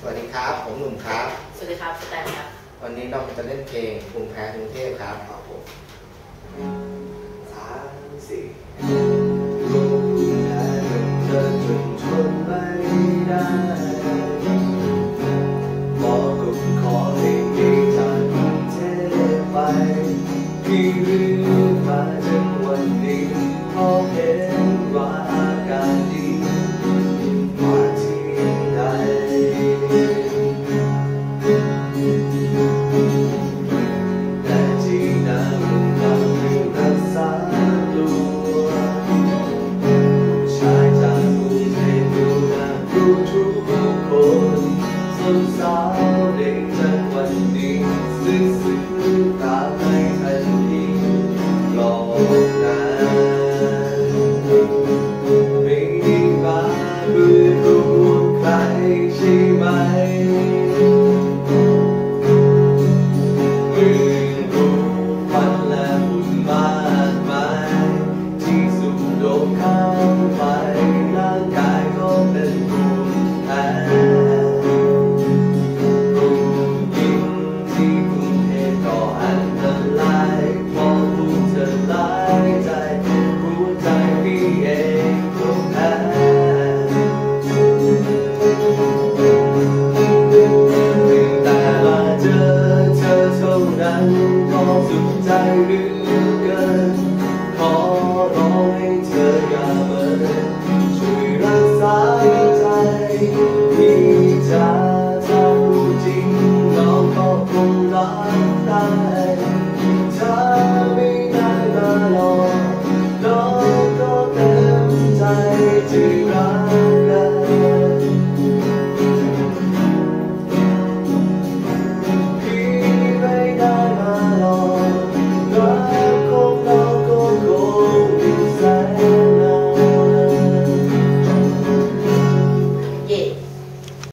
สวัสดีครับผมหนุ่มครับสวัสดีครับสแตนครับวันนี้เราจะเล่นเพลงภูมิแพ้กรุงเทพครับผม 3 4ภูมิแพ้เดินจนทนไม่ได้บอกกับขอให้หนีจากกรุงเทพไปที่ลืมมาจนวันนี้พอเห็นว่าอาการดีมาที่ใดแต่ที่นั่นเราไม่รักษาตัวผู้ชายจากกรุงเทพดูน่ารู้ทุกคนสาวๆเด็กจากวันนี้ซื้อตามไม่ทันทีหลอกกันไม่ได้มาเพื่อรู้ใครใช่ไหม